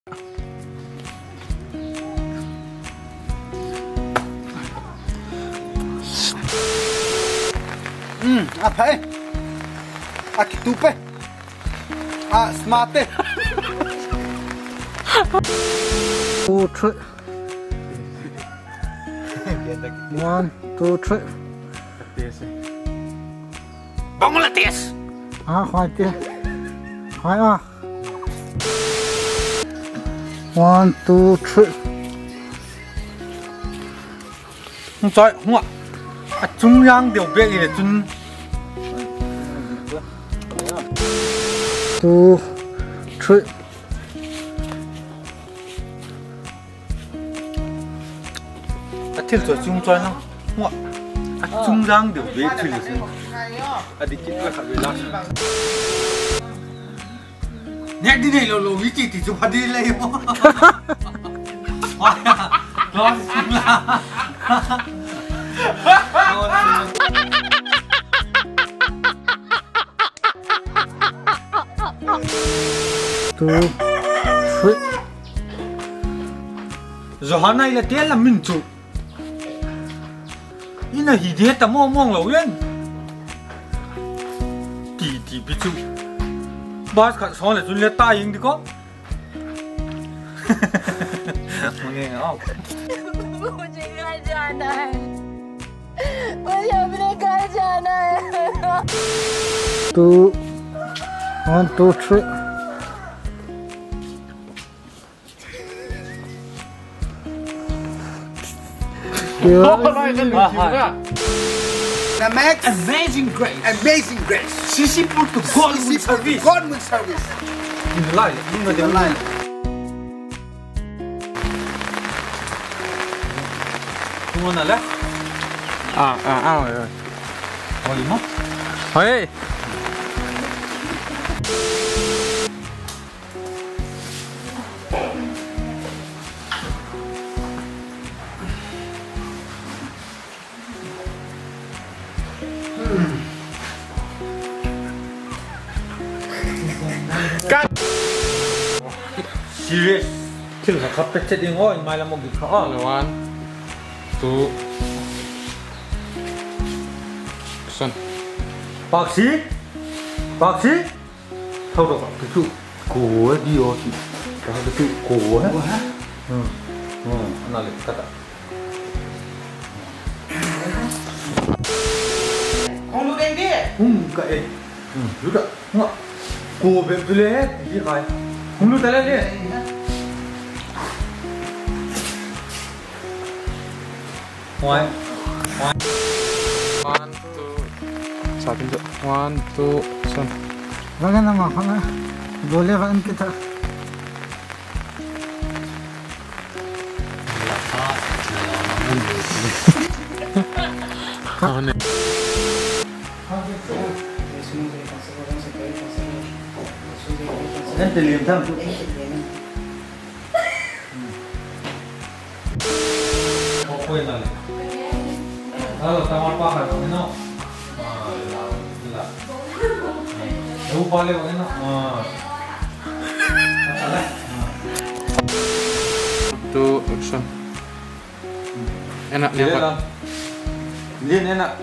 Apa kitupe smarte 2 3 1 2 3 Bangladesh khoai tia khoai 1 2 3 không chơi không ạ trung央điều biệt là trung 2 3 thiên rồi trung chơi không không ạ trung央điều biệt thì là đi kiếm cái khẩu lát nhẹ đi này lồ vị trí thì chụp đi lấy không lo xung la 2 3 rồi này là tiền là mình chụp ini là gì thế ta mong lâu lên tí bị chụp ba cái son là chúng lấy tay yên đi con nghe không मुझे घर जाना है मुझे अपने घर जाना है 2 1 2 3 Amazing Grace. Sisi Porto Godwin Service. In the line. Không ngon là rồi. Có gì mất? Hey. Serious. Chứ là khắp tất đi ngồi mai là một việc khó rồi anh. Tu. Sơn. Bác sĩ. Thôi được cái trụ cổ đi rồi chị. Cái trụ cổ hết. Nó là cắt ạ. Không lúc em đi. Kệ. Lúc đó. Không ạ. Cổ bên tôi lấy hết. Đi khai. Không lúc tới lên đi. Ngoài. 1 2 Satu jap. 1 2 Sơn. Bagaimana nama kamu? Boleh kan kita? Mana? Em tự liềm thăm. Không quên rồi. Tao ăn qua phải không nó. Đâu qua lên vậy nó. Tu Sơn. Enak lihat. Lihat enak.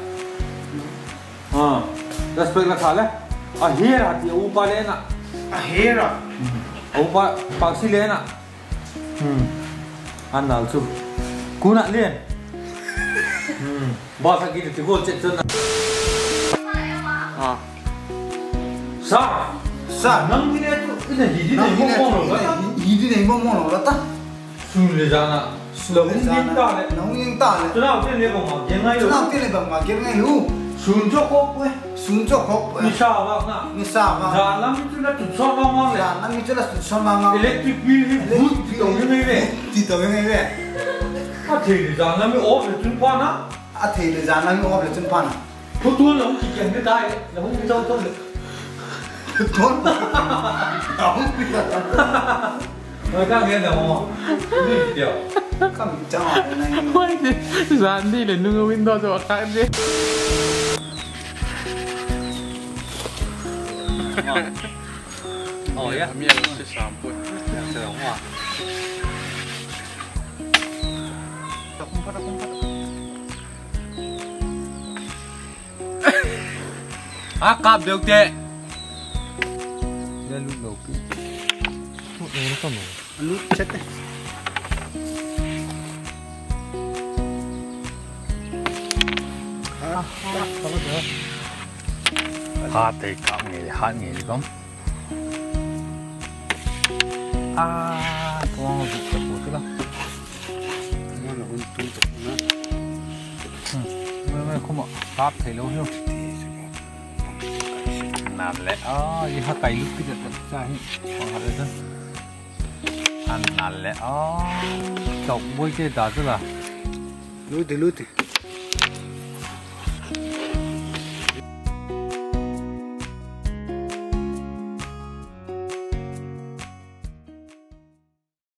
Respect lah kalah. Akhir hati upah le enak. Akhir ah. Upah paksi le enak. Anal tu. Ku nak lihat. Bahasa kita tu gol cek cek. Sa nang ni tu ini hidi ni mong lo. Hidi ni mong lo ta. Sun le jana. Nung yang ta le. Tu nak dia le bang, yang ngai lu. Kira ngai lu. Sun jok kok we. Ni sa ba na. Jalan itu na tu so bang le. Electric bill ni but ti tong ni we. Thì rằng là mới ốp được chân quan á. Thì rằng là mới ốp được chân quan. Thôi tôi là không chỉ kiện cái tay đấy, là không biết đâu thôi được. Con. Rồi các nghe được không? Đi điều. Cầm cho này. Dàn đi để nung Windows rồi khai đi. Ồ ya. Miệng sẽ sắm bụi. Được không ạ? cặp được tệ. Đây lúc đầu cứ nó còn nổi. Lút chết đấy. Hát thì cặp nghề hát nghề gì không? Tuang rụt cả bột thế đó. Nó là con tung tục nó. Mấy không ạ. Cáp thấy lâu chưa? Nàn lẹ. Gì hát cày lúc cái giật ra hết. Còn hát đấy ăn nàn lẹ. Chọc với cái đá rất là. Lút thì.